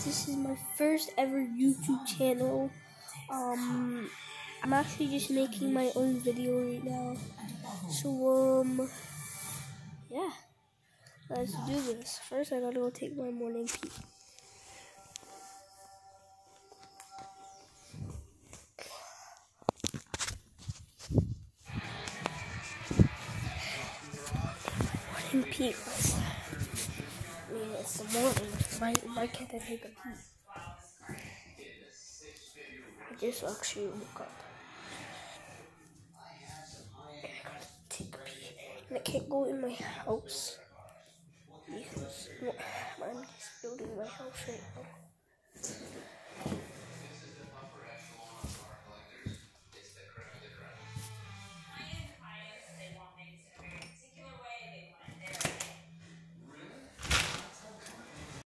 This is my first ever YouTube channel. I'm actually just making my own video right now. So, yeah. Let's do this. First, I gotta go take my morning pee. Morning pee. I mean, it's the morning. Why can't I take a pee? I just actually woke up. I gotta take a pee. And I can't go in my house because I'm just building my house right now.